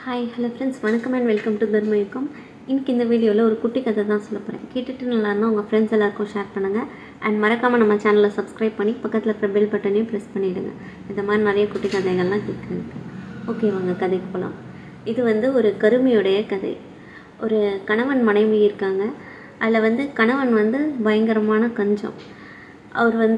Hi hello friends, வணக்கம் and welcome to Dharmayugam. இன்றைக்கி இந்த வீடியோவில் ஒரு குட்டி கதை தான் சொல்ல போகிறேன். கேட்டுட்டு நல்லா இருந்தால் உங்கள் ஃப்ரெண்ட்ஸ் எல்லாருக்கும் ஷேர் பண்ணுங்கள். அண்ட் மறக்காமல் நம்ம சேனலை சப்ஸ்கிரைப் பண்ணி பக்கத்தில் இருக்கிற பெல் பட்டனையும் ப்ரெஸ் பண்ணிவிடுங்க. இந்த மாதிரி நிறைய குட்டி கதைகள்லாம் கேட்குறதுக்கு. ஓகே, வாங்க கதைக்கு போகலாம். இது ஒரு கருமையுடைய கதை. ஒரு கணவன் மனைவி இருக்காங்க. அதில் கணவன் பயங்கரமான கஞ்சம். அவர்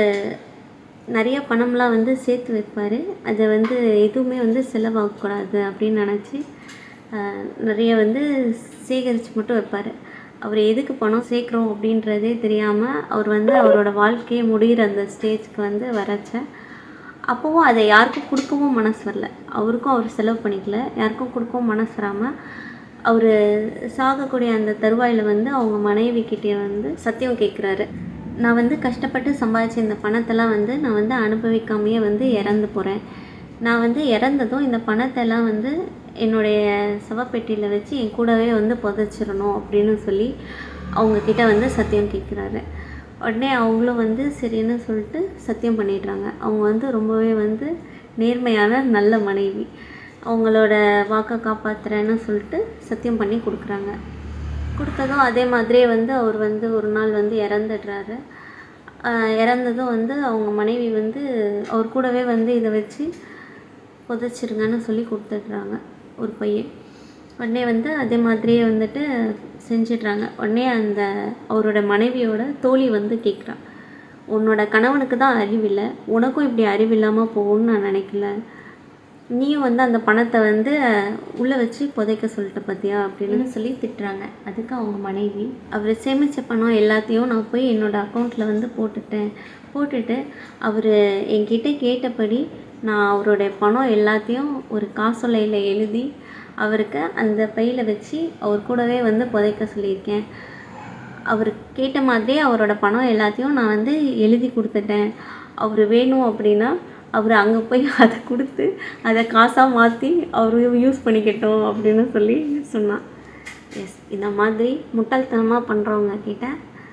நிறைய பணம்லாம் சேர்த்து வைப்பார். அதை எதுவுமே செலவாகக்கூடாது அப்படின்னு நினச்சி நிறைய சேகரித்து மட்டும் வைப்பார். அவர் எதுக்கு பணம் சேர்க்குறோம் அப்படின்றதே தெரியாமல் அவர் அவரோட வாழ்க்கையை முடிகிற அந்த ஸ்டேஜ்க்கு வரச்ச அப்போவும் அதை யாருக்கும் கொடுக்கவும் மனசு வரல. அவருக்கும் அவர் செலவு பண்ணிக்கல, யாருக்கும் கொடுக்கவும் மனசு வராமல் அவர் சாகக்கூடிய அந்த தருவாயில் அவங்க மனைவிக்கிட்டே சத்தியம் கேட்குறாரு. நான் கஷ்டப்பட்டு சம்பாதிச்ச இந்த பணத்தெல்லாம் நான் அனுபவிக்காமையே இறந்து போகிறேன். நான் இறந்ததும் இந்த பணத்தெல்லாம் என்னுடைய சவப்பெட்டியில் வச்சு என் கூடவே புதைச்சிடணும் அப்படின்னு சொல்லி அவங்கக்கிட்ட சத்தியம் கேட்குறாரு. உடனே அவங்களும் சரின்னு சொல்லிட்டு சத்தியம் பண்ணிடுறாங்க. அவங்க ரொம்பவே நேர்மையான நல்ல மனைவி. அவங்களோட வாக்கை காப்பாற்றுறேன்னு சொல்லிட்டு சத்தியம் பண்ணி கொடுக்குறாங்க. கொடுத்ததும் அதே மாதிரியே அவர் ஒரு நாள் இறந்துடுறாரு. இறந்ததும் அவங்க மனைவி அவர் கூடவே இதை வச்சு புதைச்சிருங்கன்னு சொல்லி கொடுத்துட்றாங்க ஒரு பையன். உடனே அதே மாதிரியே செஞ்சிடுறாங்க. உடனே அந்த அவரோட மனைவியோட தோழி கேட்குறா, உன்னோட கணவனுக்கு தான் அறிவில்லை, உனக்கும் இப்படி அறிவில்லாமல் போகும்னு நான் நினைக்கல. நீயும் அந்த பணத்தை உள்ளே வச்சு புதைக்க சொல்லிட்ட பார்த்தியா அப்படின்னு சொல்லி திட்டுறாங்க. அதுக்கு அவங்க மனைவி, அவர் சேமித்த பணம் எல்லாத்தையும் நான் போய் என்னோடய அக்கௌண்ட்டில் போட்டுட்டு அவர் என்கிட்ட கேட்டபடி நான் அவருடைய பணம் எல்லாத்தையும் ஒரு காசோலையில் எழுதி அவருக்கு அந்த பையில் வச்சு அவர் கூடவே புதைக்க சொல்லியிருக்கேன். அவர் கேட்ட மாதிரியே அவரோட பணம் எல்லாத்தையும் நான் எழுதி கொடுத்துட்டேன். அவர் வேணும் அப்படின்னா அவர் அங்கே போய் அதை கொடுத்து அதை காசாக மாற்றி அவர் யூஸ் பண்ணிக்கிட்டோம் அப்படின்னு சொல்லி சொன்னான். எஸ், இந்த மாதிரி முட்டாள்தனமாக பண்ணுறவங்க கிட்ட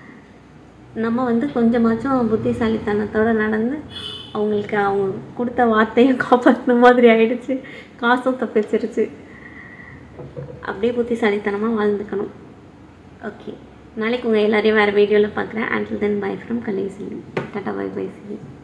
நம்ம கொஞ்சமாச்சும் புத்திசாலித்தனத்தோடு நடந்து அவங்களுக்கு அவங்க கொடுத்த வார்த்தையும் காப்பாற்றின மாதிரி ஆயிடுச்சு, காசும் தப்பிச்சிருச்சு. அப்படியே புத்திசாலித்தனமாக வாழ்ந்துக்கணும். ஓகே, நாளைக்கு உங்கள் எல்லோரையும் வேறு வீடியோவில் பார்க்குறேன். Until then bye from Kalai Selvi. Tata, bye by.